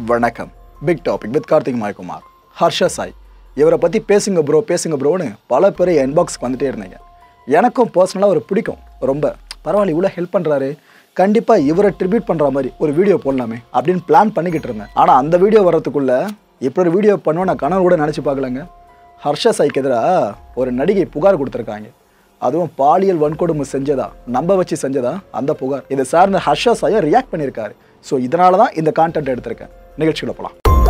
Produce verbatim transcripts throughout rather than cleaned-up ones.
வணக்கம். Big topic with Karthik Mayakumar. Harsha Sai இவரை பற்றி பேசுங்க ப்ரோ பேசுங்க ப்ரோன்னு பல பேர் இன்பாக்ஸ்க்கு வந்துட்டே இருந்தீங்க. எனக்கும் பர்சனலாக ஒரு பிடிக்கும் ரொம்ப. பரவாயில்ல, இவ்வளோ ஹெல்ப் பண்ணுறாரு, கண்டிப்பாக இவரை ட்ரிபியூட் பண்ணுற மாதிரி ஒரு வீடியோ போடலாமே அப்படின்னு பிளான் பண்ணிக்கிட்டு இருந்தேன். ஆனால் அந்த வீடியோ வர்றதுக்குள்ளே இப்போ ஒரு வீடியோ பண்ணுவேன் நான் கனவு கூட நினச்சி பார்க்கலங்க. ஹர்ஷ சாய்க்கு எதிராக ஒரு நடிகை புகார் கொடுத்துருக்காங்க. அதுவும் பாலியல் வன்கொடுமை செஞ்சதா நம்ப வச்சு செஞ்சதா அந்த புகார். இதை சார்ந்த ஹர்ஷ சாயை ரியாக்ட் பண்ணியிருக்காரு. ஸோ இதனால தான் இந்த கான்டென்ட் எடுத்திருக்கேன். நிகழ்ச்சியில் போகலாம்.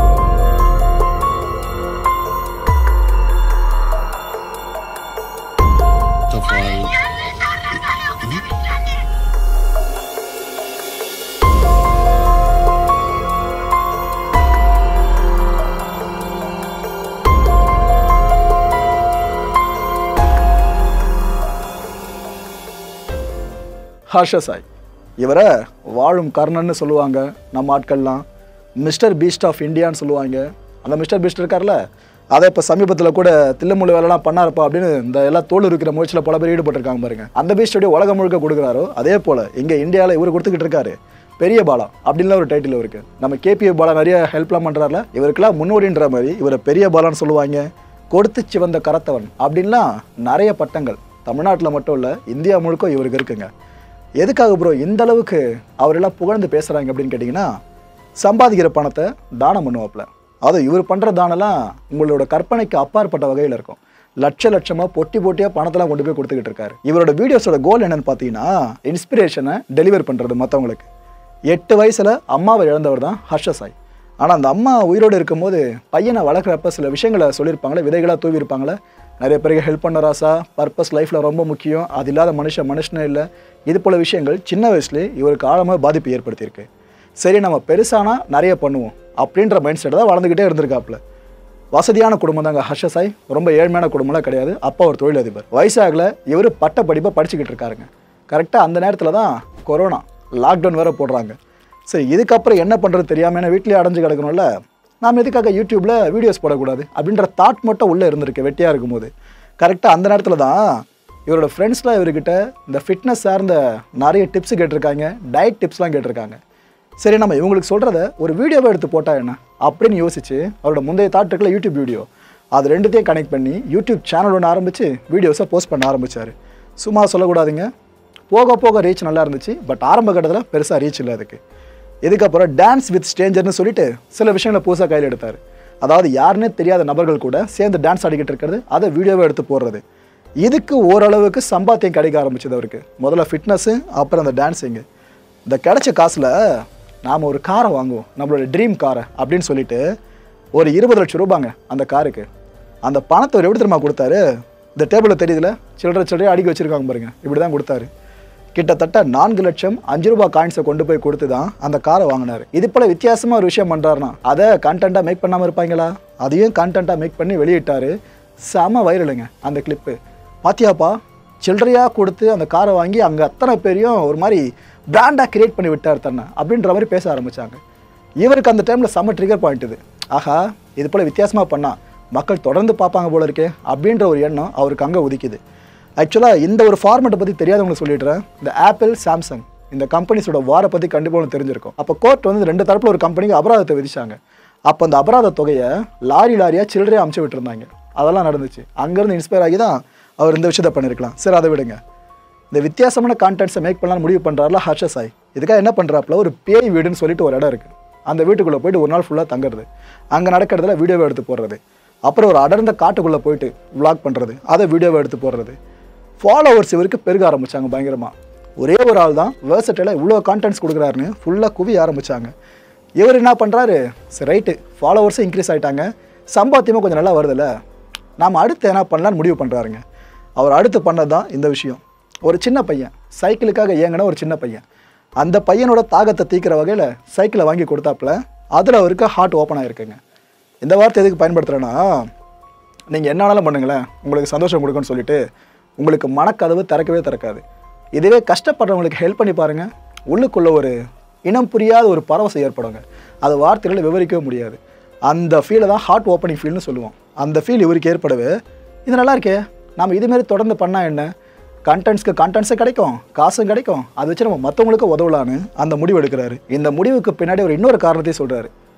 ஹர்ஷ சாய் இவரை வாழும் கர்ணன்னு சொல்லுவாங்க நம்ம ஆட்கள்லாம். மிஸ்டர் பீஸ்ட் ஆஃப் இந்தியான்னு சொல்லுவாங்க. அந்த மிஸ்டர் பீஸ்ட் இருக்கார்ல, அதை இப்போ சமீபத்தில் கூட தில்லுமுள்ளு வேலைலாம் பண்ணாருப்பா அப்படின்னு இந்த எல்லா தோல் இருக்கிற முயற்சியில் பல பேர் ஈடுபட்டிருக்காங்க பாருங்க. அந்த பீஸ்டோடைய உலகம் முழுக்க கொடுக்குறாரோ அதே போல் இங்கே இந்தியாவில் இவர் கொடுத்துக்கிட்டு இருக்காரு பெரிய பாலா அப்படின்லாம் ஒரு டைட்டில் இருக்கு. நம்ம கேபிஏ பாலா நிறைய ஹெல்ப்லாம் பண்ணுறாருல, இவருக்கெல்லாம் முன்னோடின்ற மாதிரி இவரை பெரிய பாலான்னு சொல்லுவாங்க. கொடுத்து சிவந்த கரத்தவன் அப்படின்லாம் நிறைய பட்டங்கள் தமிழ்நாட்டில் மட்டும் இல்லை இந்தியா முழுக்க இவருக்கு இருக்குங்க. எதுக்காக ப்ரோ இந்த அளவுக்கு அவரெல்லாம் புகழ்ந்து பேசுகிறாங்க அப்படின்னு கேட்டிங்கன்னா, சம்பாதிக்கிற பணத்தை தானம் பண்ணுவாப்புல. அது இவர் பண்ணுற தானம்லாம் உங்களோட கற்பனைக்கு அப்பாற்பட்ட வகையில் இருக்கும். லட்ச லட்சமாக பொட்டி பொட்டியாக பணத்தெல்லாம் கொண்டு போய் கொடுத்துக்கிட்டு இருக்காரு. இவரோட வீடியோஸோட கோல் என்னன்னு பார்த்தீங்கன்னா, இன்ஸ்பிரேஷனை டெலிவர் பண்ணுறது மற்றவங்களுக்கு. எட்டு வயசில் அம்மாவை இழந்தவர் தான் ஹர்ஷ சாய். ஆனால் அந்த அம்மா உயிரோடு இருக்கும்போது பையனை வளர்க்குறப்ப சில விஷயங்களை சொல்லியிருப்பாங்களே, விதைகளாக தூவி இருப்பாங்களே, நிறைய பேருக்கு ஹெல்ப் பண்ண ராசா, பர்பஸ் லைஃப்பில் ரொம்ப முக்கியம், அது இல்லாத மனுஷன் மனுஷனே இல்லை, இது போல் விஷயங்கள் சின்ன வயசுலேயே இவருக்கு ஆழமாக பாதிப்பு ஏற்படுத்தியிருக்கு. சரி நம்ம பெருசானா நிறைய பண்ணுவோம் அப்படின்ற மைண்ட் செட்டை தான் வளர்ந்துக்கிட்டே இருந்திருக்காப்புல. வசதியான குடும்பம் தாங்க ஹர்ஷ சாய், ரொம்ப ஏழ்மையான குடும்பம்லாம் கிடையாது. அப்பா ஒரு தொழிலதிபர். வயசாகல இவர் பட்ட படிப்பை படிச்சுக்கிட்டு இருக்காருங்க. கரெக்டாக அந்த நேரத்தில் தான் கொரோனா லாக்டவுன் வேறு போடுறாங்க. சரி இதுக்கப்புறம் என்ன பண்ணுறது தெரியாமல் என்ன வீட்டிலே அடைஞ்சு கிடக்கணும்ல, நாம் எதுக்காக யூடியூப்பில் வீடியோஸ் போடக்கூடாது அப்படின்ற தாட் மட்டும் உள்ளே இருந்திருக்கு வெட்டியாக இருக்கும்போது. கரெக்டாக அந்த நேரத்தில் தான் இவரோட ஃப்ரெண்ட்ஸ்லாம் இவர்கிட்ட இந்த ஃபிட்னஸ் சார்ந்த நிறைய டிப்ஸ் கேட்டிருக்காங்க, டயட் டிப்ஸ்லாம் கேட்டிருக்காங்க. சரி நம்ம இவங்களுக்கு சொல்கிறத ஒரு வீடியோவை எடுத்து போட்டால் என்ன அப்படின்னு யோசிச்சு அவரோட முந்தைய தாட் இருக்குல்ல யூடியூப் வீடியோ, அது ரெண்டுத்தையும் கனெக்ட் பண்ணி யூடியூப் சேனல் ஒன்று ஆரம்பித்து வீடியோஸை போஸ்ட் பண்ண ஆரம்பித்தார். சும்மா சொல்லக்கூடாதுங்க, போக போக ரீச் நல்லா இருந்துச்சு. பட் ஆரம்ப கட்டத்தில் பெருசாக ரீச் இல்லை அதுக்கு. இதுக்கப்புறம் டான்ஸ் வித் ஸ்ட்ரேஞ்சர்னு சொல்லிட்டு சில விஷயங்களை புதுசாக கையில் எடுத்தார். அதாவது யாருன்னே தெரியாத நபர்கள் கூட சேர்ந்து டான்ஸ் ஆடிக்கிட்டு இருக்கிறது, அதை வீடியோவை எடுத்து போடுறது. இதுக்கு ஓரளவுக்கு சம்பாத்தியம் கிடைக்க ஆரம்பிச்சது அவருக்கு. முதல்ல ஃபிட்னஸ்ஸு, அப்புறம் அந்த டான்ஸிங்கு. இந்த கிடைச்ச காசில் நாம் ஒரு காரை வாங்குவோம், நம்மளோட ட்ரீம் காரை அப்படின்னு சொல்லிட்டு ஒரு இருபது லட்சம் ரூபாங்க அந்த காருக்கு. அந்த பணத்தை ஒரு எப்படி தெரியுமா கொடுத்தாரு, இந்த டேபிளில் தெரியுதுல சில்லறை சில்லறையாக அடுக்கி வச்சுருக்காங்க பாருங்க, இப்படி தான் கொடுத்தாரு. கிட்டத்தட்ட நான்கு லட்சம் அஞ்சு ரூபாய் காயின்ஸை கொண்டு போய் கொடுத்து தான் அந்த காரை வாங்கினார். இது போல் வித்தியாசமாக ஒரு விஷயம் பண்ணுறாருனா அதை கண்டென்ட்டாக மேக் பண்ணாமல் இருப்பாங்களா, அதையும் கண்டென்ட்டாக மேக் பண்ணி வெளியிட்டார். செம வைரலுங்க அந்த கிளிப்பு. பாத்தியாப்பா சில்லறையாக கொடுத்து அந்த காரை வாங்கி அங்கே அத்தனை பேரையும் ஒரு மாதிரி பிராண்டாக கிரியேட் பண்ணி விட்டார் தன்னை அப்படின்ற மாதிரி பேச ஆரம்பித்தாங்க. இவருக்கு அந்த டைமில் செம்ம ட்ரிகர் பாயிண்ட் இது. ஆஹா இது போல் வித்தியாசமாக பண்ணால் மக்கள் தொடர்ந்து பார்ப்பாங்க போல இருக்கே அப்படின்ற ஒரு எண்ணம் அவருக்கு அங்கே உதிக்குது. ஆக்சுவலாக இந்த ஒரு ஃபார்மெட்டை பற்றி தெரியாதவங்களுக்கு சொல்லிடுறேன். இந்த ஆப்பிள் சாம்சங் இந்த கம்பெனிஸோட வாரை பற்றி கண்டிப்பாக ஒன்று தெரிஞ்சிருக்கும். அப்போ கோர்ட் வந்து ரெண்டு தரப்பில் ஒரு கம்பெனிக்கு அபராதத்தை விதிச்சாங்க. அப்போ அந்த அபராத தொகையை லாரி லாரியாக சில்லறையாக அமுச்சு விட்டுருந்தாங்க. அதெல்லாம் நடந்துச்சு. அங்கேருந்து இன்ஸ்பயர் ஆகி தான் அவர் இந்த விஷயத்தை பண்ணியிருக்கலாம். சரி அதை விடுங்க. இந்த வித்தியாசமான கான்டென்ட்ஸை மேக் பண்ணலாம்னு முடிவு பண்ணுறாருல ஹர்ஷ சாய். இதுக்காக என்ன பண்ணுறாப்புல, ஒரு பேய் வீடுன்னு சொல்லிட்டு ஒரு இடம் இருக்குது. அந்த வீட்டுக்குள்ளே போயிட்டு ஒரு நாள் ஃபுல்லாக தங்குறது, அங்கே நடக்கிறதுல வீடியோவை எடுத்து போடுறது, அப்புறம் ஒரு அடர்ந்த காட்டுக்குள்ளே போயிட்டு விளாக் பண்ணுறது, அதை வீடியோவை எடுத்து போடுறது. ஃபாலோவர்ஸ் இவருக்கு பெருக ஆரம்பித்தாங்க பயங்கரமாக. ஒரே ஒரு ஆள் தான் வேர்சட்டையில் இவ்வளோ கான்டென்ட்ஸ் கொடுக்குறாருன்னு ஃபுல்லாக குவிய ஆரம்பித்தாங்க. இவர் என்ன பண்ணுறாரு, சரி ரைட்டு ஃபாலோவர்ஸும் இன்க்ரீஸ் ஆகிட்டாங்க, சம்பாத்தியமும் கொஞ்சம் நல்லா வருதில்ல, நாம் அடுத்து என்ன பண்ணலான்னு முடிவு பண்ணுறாருங்க. அவர் அடுத்து பண்ணது தான் இந்த விஷயம். ஒரு சின்ன பையன் சைக்கிளுக்காக இயங்கின ஒரு சின்ன பையன், அந்த பையனோட தாகத்தை தீக்கிற வகையில் சைக்கிளை வாங்கி கொடுத்தாப்புல. அதில் அவருக்கு ஹார்ட் ஓப்பன் ஆகிருக்குங்க. இந்த வார்த்தை எதுக்கு பயன்படுத்துகிறேன்னா, நீங்கள் என்னாலும் பண்ணுங்களேன் உங்களுக்கு சந்தோஷம் கொடுக்குன்னு சொல்லிட்டு உங்களுக்கு மனக்கதவு திறக்கவே திறக்காது. இதுவே கஷ்டப்படுறவங்களுக்கு ஹெல்ப் பண்ணி பாருங்கள், உள்ளுக்குள்ளே ஒரு இனம் புரியாத ஒரு பரவசம் ஏற்படுங்க. அது வார்த்தைகளை விவரிக்கவே முடியாது. அந்த ஃபீலை தான் ஹார்ட் ஓப்பனிங் ஃபீல்னு சொல்லுவோம். அந்த ஃபீல் இவருக்கு ஏற்படவே இது நல்லா இருக்கே, நம்ம இதுமாரி தொடர்ந்து பண்ணால் என்ன, கண்டென்ட்ஸ்க்கு கண்டென்ட்ஸும் கிடைக்கும், காசும் கிடைக்கும், அதை வச்சு நம்ம மற்றவங்களுக்கு உதவலான்னு அந்த முடிவு எடுக்கிறாரு. இந்த முடிவுக்கு பின்னாடி ஒரு இன்னொரு காரணத்தையும் சொல்கிறாரு.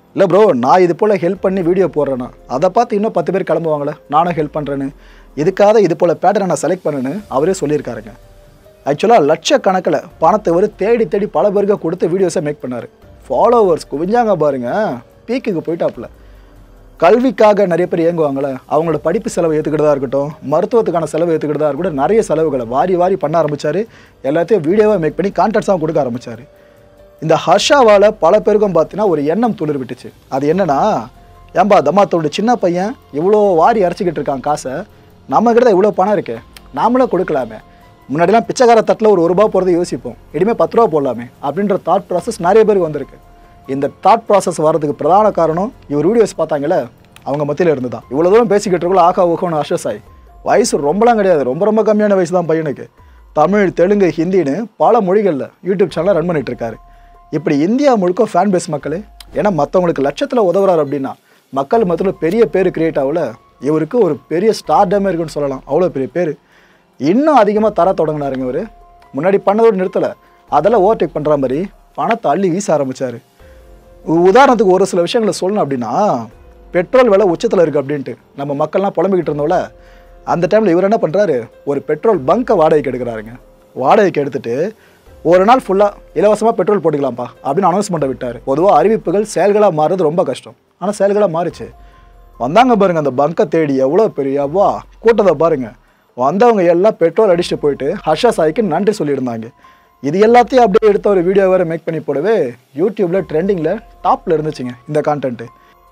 இல்லை ப்ரோ, நான் இது போல் ஹெல்ப் பண்ணி வீடியோ போடுறேன்னா அதை பார்த்து இன்னும் பத்து பேர் கிளம்புவாங்களே, நானும் ஹெல்ப் பண்ணுறேன்னு. இதுக்காக இது போல் பேட்டர்னை நான் செலக்ட் பண்ணேன்னு அவரே சொல்லியிருக்காருங்க. ஆக்சுவலாக லட்சக்கணக்கில் பணத்தை ஒரு தேடி தேடி பல பேருக்கு கொடுத்து வீடியோஸை மேக் பண்ணார். ஃபாலோவர்ஸ் குவிஞ்சாங்க பாருங்கள், பீக்குக்கு போயிட்டாப்புல. கல்விக்காக நிறைய பேர் இயங்குவாங்களே, அவங்களோட படிப்பு செலவு ஏற்றுக்கிட்டதாக இருக்கட்டும், மருத்துவத்துக்கான செலவு ஏற்றுக்கிட்டதாக இருக்கட்டும், நிறைய செலவுகளை வாரி வாரி பண்ண ஆரம்பித்தார். எல்லாத்தையும் வீடியோவாக மேக் பண்ணி கான்டென்ட்ஸாகவும் கொடுக்க ஆரம்பித்தார். இந்த ஹர்ஷாவால் பல பேருக்கும் பார்த்தீங்கன்னா ஒரு எண்ணம் துளிர் விட்டுச்சு. அது என்னன்னா, ஏன்பா தம்மாத்தோட சின்ன பையன் இவ்வளோ வாரி அரைச்சிக்கிட்டு இருக்கான் காசை, நம்மக்கிட்ட இவ்வளோ பணம் இருக்கு, நாமளே கொடுக்கலாமே. முன்னாடிலாம் பிச்சைக்கார தட்டில் ஒரு ஒரு ரூபா போகிறத யோசிப்போம், இனிமேல் பத்து ரூபா போடலாமே அப்படின்ற தாட் ப்ராசஸ் நிறைய பேருக்கு வந்திருக்கு. இந்த தாட் ப்ராசஸ் வர்றதுக்கு பிரதான காரணம் இவர் வீடியோஸ் பார்த்தாங்களே அவங்க மத்தியில் இருந்து தான். இவ்வளோ தூரம் பேசிக்கிட்டு இருக்கோம் ஆகா ஓகோன்னு ஹர்ஷ சாய். வயசு ரொம்பலாம் கிடையாது, ரொம்ப ரொம்ப கம்மியான வயசு தான் பையனுக்கு. தமிழ், தெலுங்கு, ஹிந்தின்னு பல மொழிகளில் யூடியூப் சேனலை ரன் பண்ணிட்டு இருக்காரு. இப்படி இந்தியா முழுக்க ஃபேன் பேஸ் மக்கள், ஏன்னா மற்றவங்களுக்கு லட்சத்தில் உதவுறாரு அப்படின்னா மக்கள் மத்தியில் பெரிய பேர் கிரியேட் ஆகல. இவருக்கு ஒரு பெரிய ஸ்டார்டமே இருக்குன்னு சொல்லலாம், அவ்வளோ பெரிய பேர். இன்னும் அதிகமாக தர தொடங்கினாருங்க இவர். முன்னாடி பண்ணதோடு நிறுத்தலை, அதெல்லாம் ஓவர்டேக் பண்ணுற மாதிரி பணத்தை அள்ளி வீச ஆரம்பித்தார். உதாரணத்துக்கு ஒரு சில விஷயங்களை சொல்லணும் அப்படின்னா, பெட்ரோல் விலை உச்சத்தில் இருக்குது அப்படின்ட்டு நம்ம மக்கள்லாம் புலம்பிக்கிட்டு இருந்தோம்ல, அந்த டைமில் இவர் என்ன பண்ணுறாரு, ஒரு பெட்ரோல் பங்கை வாடகைக்கு எடுக்கிறாருங்க. வாடகைக்கு எடுத்துகிட்டு ஒரு நாள் ஃபுல்லாக இலவசமாக பெட்ரோல் போட்டுக்கலாம்ப்பா அப்படின்னு அனௌன்ஸ்மெண்ட்டை விட்டார். பொதுவாக அறிவிப்புகள் செயல்களாக மாறுறது ரொம்ப கஷ்டம், ஆனால் செயல்களாக மாறிச்சு. வந்தாங்க பாருங்கள் அந்த பங்கை தேடி, எவ்வளோ பெரிய அவ்வா கூட்டத்தை பாருங்கள். வந்தவங்க எல்லாம் பெட்ரோல் அடிச்சுட்டு போயிட்டு ஹர்ஷா சாய்க்கு நன்றி சொல்லியிருந்தாங்க. இது எல்லாத்தையும் அப்படியே எடுத்த ஒரு வீடியோ வேறு மேக் பண்ணி போடவே யூடியூப்பில் ட்ரெண்டிங்கில் டாப்பில் இருந்துச்சுங்க இந்த கான்டென்ட்டு.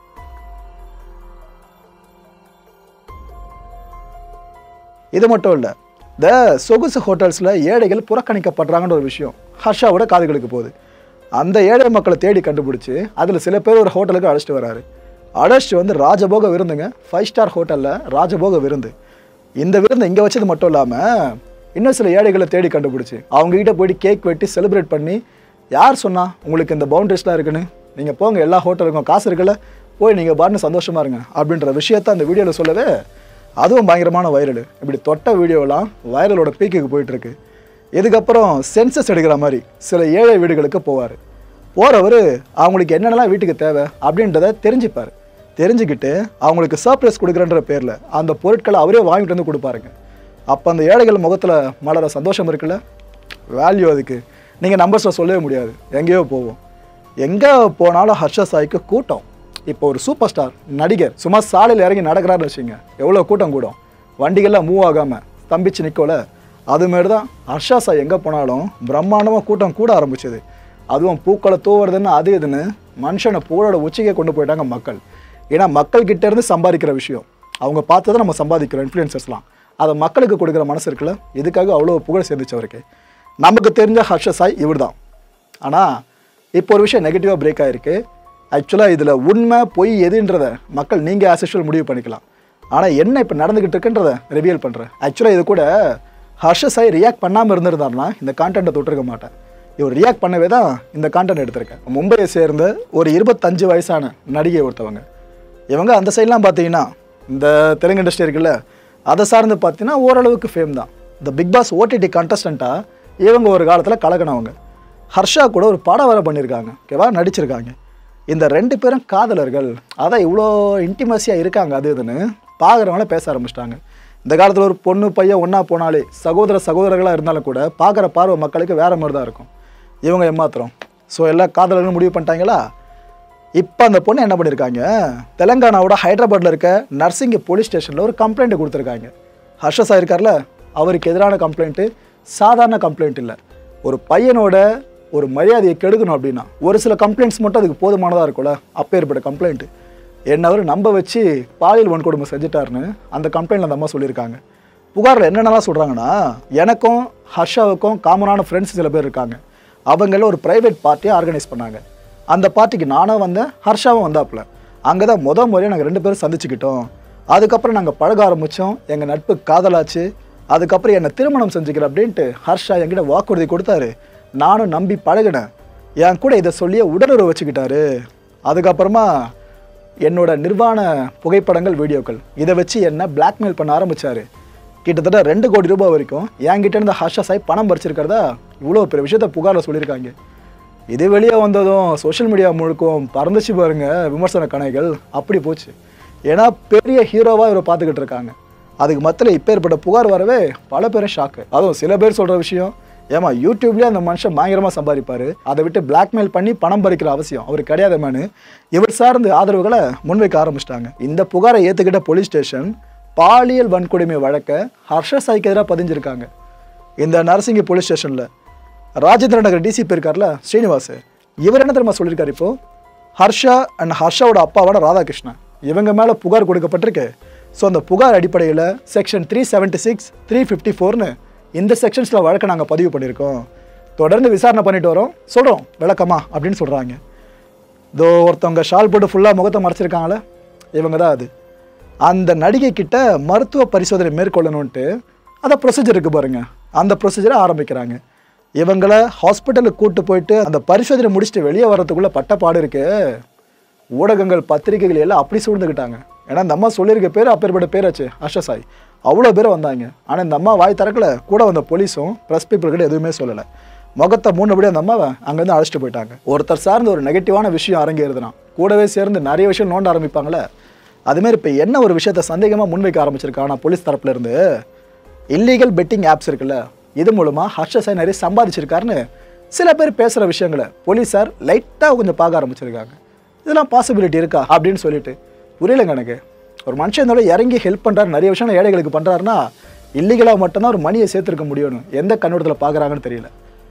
இது மட்டும் இல்லை, இந்த சொகுசு ஹோட்டல்ஸில் ஏழைகள் புறக்கணிக்கப்படுறாங்கன்ற ஒரு விஷயம் ஹர்ஷாவோட காதுகளுக்கு போகுது. அந்த ஏழை மக்களை தேடி கண்டுபிடிச்சி அதில் சில பேர் ஒரு ஹோட்டலுக்கு அழைச்சிட்டு வராரு. அழைச்சிட்டு வந்து ராஜபோக விருந்துங்க, ஃபைவ் ஸ்டார் ஹோட்டலில் ராஜபோக விருந்து. இந்த விருந்து இங்கே வச்சது மட்டும் இல்லாமல் இன்னும் சில ஏழைகளை தேடி கண்டுபிடிச்சி அவங்ககிட்ட போய்ட்டு கேக் வெட்டி செலிப்ரேட் பண்ணி, யார் சொன்னால் உங்களுக்கு இந்த பவுண்டரிஸ்லாம் இருக்குன்னு, நீங்கள் போங்க எல்லா ஹோட்டலுக்கும் காசு இருக்குல்ல, போய் நீங்கள் பாருன்னு சந்தோஷமாக இருங்க அப்படின்ற விஷயத்த அந்த வீடியோவில் சொல்லவே அதுவும் பயங்கரமான வைரல். இப்படி தொட்ட வீடியோலாம் வைரலோட பீக்குக்கு போயிட்டுருக்கு. இதுக்கப்புறம் சென்சஸ் எடுக்கிற மாதிரி சில ஏழை வீடுகளுக்கு போவார். போகிறவர் அவங்களுக்கு என்னென்னலாம் வீட்டுக்கு தேவை அப்படின்றத தெரிஞ்சுப்பார். தெரிஞ்சுக்கிட்டு அவங்களுக்கு சர்ப்ரைஸ் கொடுக்குறன்ற பேரில் அந்த பொருட்களை அவரே வாங்கிட்டு வந்து கொடுப்பாருங்க. அப்போ அந்த ஏழைகள் முகத்தில் மலர சந்தோஷம் இருக்குல்ல, வேல்யூ அதுக்கு நீங்கள் நம்பர்ஸில் சொல்லவே முடியாது. எங்கேயோ போவோம், எங்கே போனாலும் ஹர்ஷ சாய்க்கு கூட்டம். இப்போ ஒரு சூப்பர் ஸ்டார் நடிகர் சும்மா சாலையில் இறங்கி நடக்கிறாருன்னு வச்சுங்க, எவ்வளோ கூட்டம் கூடும், வண்டிகள்லாம் மூவ் ஆகாமல் ஸ்தம்பிச்சு நிற்கல. அதுமாரி தான் ஹர்ஷா சாய் எங்கே போனாலும் பிரம்மாண்டமாக கூட்டம் கூட ஆரம்பிச்சது. அதுவும் பூக்களை தூவுறதுன்னு அது இதுன்னு மனுஷனை புகழோட உச்சிக்கே கொண்டு போயிட்டாங்க மக்கள். ஏன்னா மக்கள்கிட்டேருந்து சம்பாதிக்கிற விஷயம் அவங்க பார்த்து தான் நம்ம சம்பாதிக்கிறோம் இன்ஃப்ளூயன்சர்ஸ்லாம். அதை மக்களுக்கு கொடுக்குற மனசு இருக்குல்ல, இதுக்காக அவ்வளோ புகழ் சேர்ந்துச்சவருக்கு. நமக்கு தெரிஞ்ச ஹர்ஷ சாய் இவர் தான். ஆனால் இப்போ ஒரு விஷயம் நெகட்டிவாக பிரேக் ஆகிருக்கு. ஆக்சுவலாக இதில் உண்மை பொய் எதுன்றதை மக்கள் நீங்கள் ஆஸ் யூஷுவல் முடிவு பண்ணிக்கலாம். ஆனால் என்ன இப்போ நடந்துக்கிட்டு இருக்குன்றதை ரிவீல் பண்ணுறேன். ஆக்சுவலாக இது கூட ஹர்ஷ சாய் ரியாக்ட் பண்ணாமல் இருந்திருந்தாருன்னா இந்த கான்டென்ட்டை தொட்டிருக்க மாட்டேன். இவர் ரியாக்ட் பண்ணவே தான் இந்த கான்டென்ட் எடுத்திருக்கேன். மும்பையை சேர்ந்த ஒரு இருபத்தஞ்சு வயசான நடிகை ஒருத்தவங்க. இவங்க அந்த சைட்லாம் பார்த்தீங்கன்னா இந்த தெலுங்கு இண்டஸ்ட்ரி இருக்குல்ல, அதை சார்ந்து பார்த்தீங்கன்னா ஓரளவுக்கு ஃபேம் தான். இந்த பிக் பாஸ் ஓடிடி கண்டஸ்டண்ட்டாக இவங்க ஒரு காலத்தில் கலக்கினவங்க. ஹர்ஷா கூட ஒரு படம் வேறு பண்ணியிருக்காங்க, ஓகேவா, நடிச்சிருக்காங்க. இந்த ரெண்டு பேரும் காதலர்கள், அதான் இவ்வளோ இன்டிமஸியாக இருக்காங்க அது இதுன்னு பார்க்குறவங்கள பேச ஆரம்பிச்சிட்டாங்க. இந்த காலத்தில் ஒரு பொண்ணு பையன் ஒன்றா போனாலே சகோதர சகோதரர்களாக இருந்தாலும் கூட பார்க்குற பார்வை மக்களுக்கு வேறு மாதிரி தான் இருக்கும். இவங்க ஏமாத்திரம். ஸோ எல்லா காதலர்களும் முடிவு பண்ணிட்டாங்களா. இப்போ அந்த பொண்ணு என்ன பண்ணியிருக்காங்க, தெலங்கானாவோட ஹைதராபாத்தில் இருக்க நர்சிங் போலீஸ் ஸ்டேஷனில் ஒரு கம்ப்ளைண்ட் கொடுத்துருக்காங்க. ஹர்ஷ சாய் இருக்கார்ல, அவருக்கு எதிரான கம்ப்ளைண்ட்டு சாதாரண கம்ப்ளைண்ட் இல்லை. ஒரு பையனோட ஒரு மரியாதையை கெடுக்கணும் அப்படின்னா ஒரு சில கம்ப்ளைண்ட்ஸ் மட்டும் அதுக்கு போதுமானதாக இருக்கும்ல. அப்பேற்பட்ட கம்ப்ளைண்ட்டு என்ன அவர் நம்ப வச்சு பாலியல் வன்கொடுமை செஞ்சுட்டாருன்னு அந்த கம்ப்ளைண்ட்டில் அந்த அம்மா சொல்லியிருக்காங்க. புகாரில் என்னென்னலாம் சொல்கிறாங்கன்னா, எனக்கும் ஹர்ஷாவுக்கும் காமனான ஃப்ரெண்ட்ஸ் சில பேர் இருக்காங்க, அவங்கள ஒரு ப்ரைவேட் பார்ட்டியை ஆர்கனைஸ் பண்ணாங்க. அந்த பார்ட்டிக்கு நானும் வந்தேன், ஹர்ஷாவும் வந்தாப்புல. அங்கே தான் முதல் முறையாக நாங்கள் ரெண்டு பேரும் சந்திச்சுக்கிட்டோம். அதுக்கப்புறம் நாங்கள் பழக ஆரம்பித்தோம், எங்கள் நட்பு காதலாச்சு. அதுக்கப்புறம் என்னை திருமணம் செஞ்சுக்கிறேன் அப்படின்ட்டு ஹர்ஷா என்கிட்ட வாக்குறுதி கொடுத்தாரு. நானும் நம்பி பழகினேன். என் கூட இதை சொல்லியே உடலுறவு வச்சுக்கிட்டாரு. அதுக்கப்புறமா என்னோட நிர்வாண புகைப்படங்கள், வீடியோக்கள் இதை வச்சு என்னை பிளாக்மெயில் பண்ண ஆரம்பித்தார். கிட்டத்தட்ட ரெண்டு கோடி ரூபாய் வரைக்கும் என்கிட்ட இருந்த ஹர்ஷா சாய் பணம் பறிச்சிருக்கிறதா இவ்வளோ பெரிய விஷயத்த புகாரில் சொல்லியிருக்காங்க. இது வெளியே வந்ததும் சோஷியல் மீடியா முழுக்கும் பறந்துச்சு பாருங்க விமர்சன கணைகள். அப்படி போச்சு. ஏன்னா பெரிய ஹீரோவாக இவரை பார்த்துக்கிட்டு இருக்காங்க. அதுக்கு மத்தியில் இப்போ ஏற்பட்ட புகார் வரவே பல பேரும் ஷாக்கு. அதுவும் சில பேர் சொல்கிற விஷயம், ஏமா யூடியூப்லேயே அந்த மனுஷன் பயங்கரமாக சம்பாதிப்பார், அதை விட்டு பிளாக்மெயில் பண்ணி பணம் பறிக்கிற அவசியம் அவர் கிடையாதுமானு இவர் சார்ந்த ஆதரவுகளை முன்வைக்க ஆரம்பிச்சிட்டாங்க. இந்த புகாரை ஏற்றுக்கிட்ட போலீஸ் ஸ்டேஷன் பாலியல் வன்கொடுமை வழக்கை ஹர்ஷ சாய்க்கு எதிராக பதிஞ்சிருக்காங்க. இந்த நரசிங்க போலீஸ் ஸ்டேஷனில் ராஜேந்திர நகர் டிசிபி இருக்கார்ல ஸ்ரீனிவாஸ், இவர் என்ன தெரியுமா சொல்லியிருக்காரு, இப்போ ஹர்ஷா அண்ட் ஹர்ஷாவோட அப்பாவோட ராதாகிருஷ்ணன் இவங்க மேலே புகார் கொடுக்கப்பட்டிருக்கு. ஸோ அந்த புகார் அடிப்படையில் section three seventy six three fifty ஃபோர்னு இந்த செக்ஷன்ஸில் வழக்கை நாங்கள் பதிவு பண்ணியிருக்கோம், தொடர்ந்து விசாரணை பண்ணிட்டு வரோம், சொல்கிறோம் விளக்கமா அப்படின்னு சொல்கிறாங்க. இதோ ஒருத்தவங்க ஷால் போட்டு ஃபுல்லாக முகத்தை மறைச்சிருக்காங்களே, இவங்க தான் அது. அந்த நடிகை கிட்ட மருத்துவ பரிசோதனை மேற்கொள்ளணுன்ட்டு அதை ப்ரொசீஜர் இருக்குது பாருங்க, அந்த ப்ரொசீஜரை ஆரம்பிக்கிறாங்க. இவங்களை ஹாஸ்பிட்டலுக்கு கூப்பிட்டு போயிட்டு அந்த பரிசோதனை முடிச்சுட்டு வெளியே வர்றதுக்குள்ளே பட்டப்பாடு இருக்கு. ஊடகங்கள் பத்திரிகைகள் எல்லாம் அப்படி சூழ்ந்துக்கிட்டாங்க. ஏன்னா இந்த அம்மா சொல்லியிருக்க பேர் அப்பேற்பட்ட பேராச்சு ஹர்ஷ சாய், அவ்வளோ பேர் வந்தாங்க. ஆனால் இந்த அம்மா வாய் திறக்கல, கூட வந்த போலீஸும் ப்ரெஸ் பீப்புள் கிட்ட எதுவுமே சொல்லலை. முகத்தை மூணுபடி அந்த அம்மாவை அங்கேருந்து அழைச்சிட்டு போயிட்டாங்க. ஒருத்தர் சார்ந்த ஒரு நெகட்டிவான விஷயம் அரங்கேறுதுனா கூடவே சேர்ந்து நிறைய விஷயம் நோண்ட ஆரம்பிப்பாங்களே, அதுமாரி இப்போ என்ன ஒரு விஷயத்த சந்தேகமாக முன்வைக்க ஆரம்பிச்சிருக்காங்க போலீஸ் தரப்புல இருந்து. இல்லீகல் பெட்டிங் ஆப்ஸ் இருக்குல்ல, இது மூலமாக ஹர்ஷ சாய் நிறைய சம்பாதிச்சிருக்காருன்னு சில பேர் பேசுகிற விஷயங்களை போலீஸார் லைட்டாக கொஞ்சம் பார்க்க ஆரம்பிச்சிருக்காங்க. இதெல்லாம் பாசிபிலிட்டி இருக்கா அப்படின்னு சொல்லிட்டு புரியலைங்க எனக்கு. ஒரு மனுஷன் இதோட இறங்கி ஹெல்ப் பண்ணுறாரு, நிறைய விஷயம் ஏழைகளுக்கு பண்ணுறாருன்னா இல்லீகலாக மட்டும்தான் ஒரு மணியை சேர்த்துருக்க முடியும்னு எந்த கண்ணோட்டத்தில் பார்க்குறாங்கன்னு தெரியல.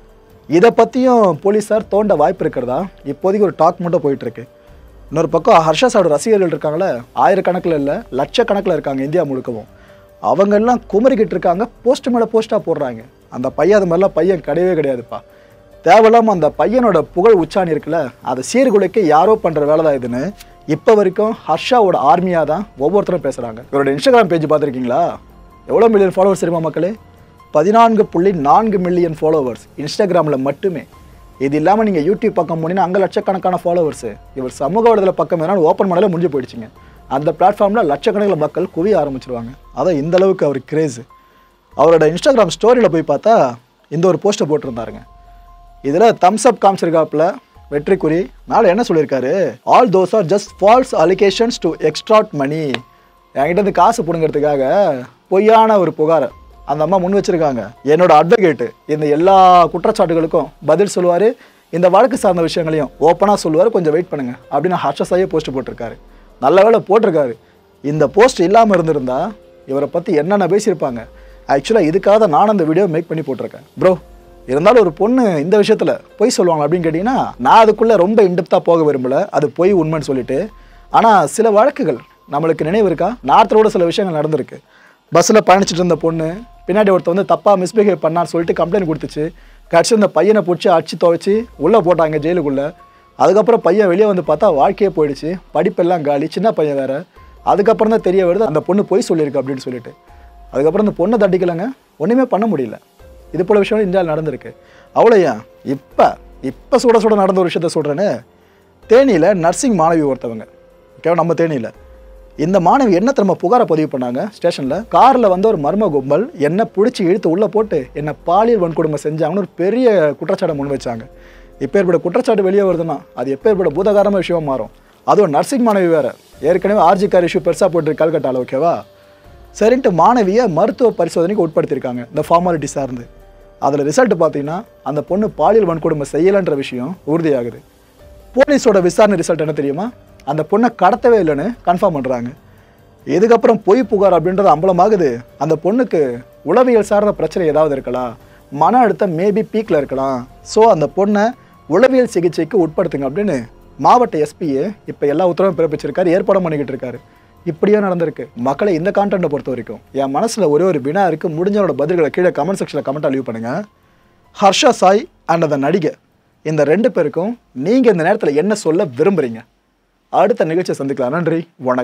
இதை பற்றியும் போலீஸார் தோண்ட வாய்ப்பு இருக்கிறதா இப்போதைக்கு ஒரு டாக் மட்டும் போயிட்டுருக்கு. இன்னொரு பக்கம் ஹர்ஷா சாயோட ரசிகர்கள் இருக்காங்களே, ஆயிரக்கணக்கில் இல்லை லட்சக்கணக்கில் இருக்காங்க இந்தியா முழுக்கவும். அவங்கெல்லாம் குமரிக்கிட்டு இருக்காங்க, போஸ்ட் மேலே போஸ்ட்டாக போடுறாங்க. அந்த பையன் அது மாதிரிலாம் பையன் கிடையவே கிடையாதுப்பா. தேவையில்லாமல் அந்த பையனோட புகழ் உச்சாணி இருக்குல்ல, அதை சீர்குலைக்க யாரோ பண்ணுற வேலை தான் இதுன்னு இப்போ வரைக்கும் ஹர்ஷாவோட ஆர்மியாக தான் ஒவ்வொருத்தரும் பேசுகிறாங்க. இவரோட இன்ஸ்டாகிராம் பேஜ் பார்த்துருக்கீங்களா? எவ்வளோ மில்லியன் ஃபாலோவர்ஸ் தெரியுமா மக்களே? பதினான்கு புள்ளி நான்கு மில்லியன் ஃபாலோவர்ஸ் இன்ஸ்டாகிராமில் மட்டுமே. இது இல்லாமல் நீங்கள் யூடியூப் பக்கம் போனீங்கன்னா அங்கே லட்சக்கணக்கான ஃபாலோவர்ஸு. இவர் சமூக வலைதள பக்கம் எதனால் ஓப்பன் பண்ணாலே முடிஞ்சு போயிடுச்சிங்க. அந்த பிளாட்ஃபார்மில் லட்சக்கணக்கில் மக்கள் குவிய ஆரம்பிச்சிருவாங்க. அதான் இந்த அளவுக்கு அவர் கிரேஸு. அவரோட இன்ஸ்டாகிராம் ஸ்டோரியில் போய் பார்த்தா இந்த ஒரு போஸ்ட்டை போட்டிருந்தாருங்க. இதில் தம்ஸ் அப் காமிச்சிருக்காப்புல வெற்றிக்குறி. மேலே என்ன சொல்லியிருக்காரு, all those are just false allegations to extract money. என்கிட்ட இருந்து காசு பிடுங்கிறதுக்காக பொய்யான ஒரு புகாரை அந்த அம்மா முன் வச்சிருக்காங்க. என்னோட அட்வொகேட்டு இந்த எல்லா குற்றச்சாட்டுகளுக்கும் பதில் சொல்லுவார், இந்த வழக்கு சார்ந்த விஷயங்களையும் ஓப்பனாக சொல்லுவார், கொஞ்சம் வெயிட் பண்ணுங்க அப்படின்னு ஹர்ஷ சாயே போஸ்ட் போட்டிருக்காரு. நல்ல வேலை போட்டிருக்காரு. இந்த போஸ்ட் இல்லாமல் இருந்திருந்தா இவரை பற்றி என்னென்ன பேசியிருப்பாங்க. ஆக்சுவலாக இதுக்காக தான் நான் அந்த வீடியோ மேக் பண்ணி போட்டிருக்கேன் ப்ரோ. இருந்தாலும் ஒரு பொண்ணு இந்த விஷயத்தில் பொய் சொல்லுவாங்க அப்படின்னு கேட்டிங்கன்னா நான் அதுக்குள்ளே ரொம்ப இன்டெப்த்தாக போக விரும்பலை, அது பொய் உண்மைன்னு சொல்லிட்டு. ஆனால் சில வழக்குகள் நம்மளுக்கு நினைவு இருக்கா, நார்த்தோட சில விஷயங்கள் நடந்திருக்கு. பஸ்ஸில் பயணிச்சுட்டு இருந்த பொண்ணு பின்னாடி ஒருத்தர் வந்து தப்பாக மிஸ்பிஹேவ் பண்ணான்னு சொல்லிட்டு கம்ப்ளைண்ட் கொடுத்துச்சு. கடைசி இந்த பையனை பிடிச்சி அடிச்சு துவைச்சி உள்ளே போட்டாங்க ஜெயிலுக்குள்ளே. அதுக்கப்புறம் பையன் வெளியே வந்து பார்த்தா வாழ்க்கையே போயிடுச்சு, படிப்பெல்லாம் காலி, சின்ன பையன் வேறு. அதுக்கப்புறம் தான் தெரிய வருது அந்த பொண்ணு பொய் சொல்லியிருக்கு அப்படின்னு சொல்லிட்டு. அதுக்கப்புறம் அந்த பொண்ணை தண்டிக்கலைங்க, ஒன்றுமே பண்ண முடியல. இது போல விஷயம் இந்தியாவில் நடந்திருக்கு. அவ்வளோ ஏன் இப்போ இப்போ சுட சுட நடந்த ஒரு விஷயத்த சொல்கிறேன்னு, தேனியில் நர்சிங் மாணவி ஒருத்தவங்க, ஓகேவா, நம்ம தேனியில் இந்த மாணவி என்ன திரும்ப புகாரை பதிவு பண்ணாங்க ஸ்டேஷனில். காரில் வந்து ஒரு மர்ம கும்பல் என்னை பிடிச்சி இழுத்து உள்ளே போட்டு என்னை பாலியல் வன்கொடுமை செஞ்சாங்கன்னு ஒரு பெரிய குற்றச்சாட்டை முன் வச்சாங்க. இப்போ ஏற்பட குற்றச்சாட்டு வெளியே வருதுன்னா அது எப்போ ஏற்பட பூதகாரமாக விஷயமா மாறும். அதுவும் நர்சிங் மாணவி வேறு, ஏற்கனவே ஆர்ஜி கார் இஷ்யூ பெருசாக போட்டு கல்கட்டாவில், ஓகேவா. சரின்ட்டு மாணவியை மருத்துவ பரிசோதனைக்கு உட்படுத்தியிருக்காங்க இந்த ஃபார்மாலிட்டி சார்ந்து. அதில் ரிசல்ட் பார்த்தீங்கன்னா அந்த பொண்ணு பாலியல் வன்கொடுமை செய்யலைன்ற விஷயம் உறுதியாகுது. போலீஸோட விசாரணை ரிசல்ட் என்ன தெரியுமா, அந்த பொண்ணை கடத்தவே இல்லைன்னு கன்ஃபார்ம் பண்ணுறாங்க. இதுக்கப்புறம் பொய் புகார் அப்படின்றது அம்பலமாகுது. அந்த பொண்ணுக்கு உளவியல் சார்ந்த பிரச்சனை ஏதாவது இருக்கலாம், மன அழுத்தம் மேபி பீக்கில் இருக்கலாம். ஸோ அந்த பொண்ணை உளவியல் சிகிச்சைக்கு உட்படுத்துங்க அப்படின்னு மாவட்ட எஸ்பியை இப்போ எல்லா உத்தரவும் பிறப்பிச்சிருக்காரு, ஏற்பாடு பண்ணிக்கிட்டு இருக்காரு. இப்படியே நடந்திருக்கு. மக்களை இந்த கான்டென்ட்டை பொறுத்த வரைக்கும் என் மனசில் ஒரே ஒரு வினா இருக்குது, முடிஞ்சவரோட பதில்களை கீழே கமெண்ட் செக்ஷனில் கமெண்ட்டாக லீவ் பண்ணுங்கள். ஹர்ஷா சாய் அண்ட் அந்த நடிகை, இந்த ரெண்டு பேருக்கும் நீங்கள் இந்த நேரத்தில் என்ன சொல்ல விரும்புகிறீங்க? அடுத்த நிகழ்ச்சியை சந்திக்கலாம். நன்றி, வணக்கம்.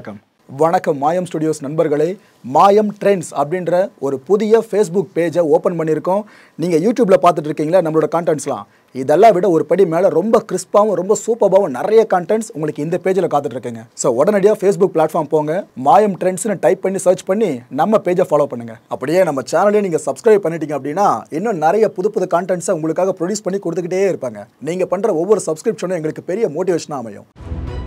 வணக்கம் மாயம் ஸ்டுடியோஸ் நண்பர்களே. மாயம் ட்ரெண்ட்ஸ் அப்படின்ற ஒரு புதிய ஃபேஸ்புக் பேஜை ஓப்பன் பண்ணியிருக்கோம். நீங்கள் யூடியூப்பில் பார்த்துட்டு இருக்கீங்களா நம்மளோட கான்டென்ட்ஸ்லாம். இதெல்லாம் விட ஒரு படி மேலே ரொம்ப கிறிஸ்பாகவும் ரொம்ப சூப்பராகவும் நிறைய கான்டென்ட்ஸ் உங்களுக்கு இந்த பேஜில் காத்துட்ருக்குங்க. ஸோ உடனடியாக ஃபேஸ்புக் பிளாட்ஃபார்ம் போங்க, மாயம் ட்ரெண்ட்ஸ்னு டைப் பண்ணி சர்ச் பண்ணி நம்ம பேஜை ஃபாலோ பண்ணுங்கள். அப்படியே நம்ம சேனலையும் நீங்கள் சப்ஸ்கிரைப் பண்ணிட்டீங்க அப்படின்னா இன்னும் நிறைய புது புது கான்டென்ட்ஸை உங்களுக்காக ப்ரொடியூஸ் பண்ணி கொடுத்துக்கிட்டே இருப்பாங்க. நீங்கள் பண்ணுற ஒவ்வொரு சப்ஸ்கிரிப்ஷனும் எங்களுக்கு பெரிய மோட்டிவேஷனாக அமையும்.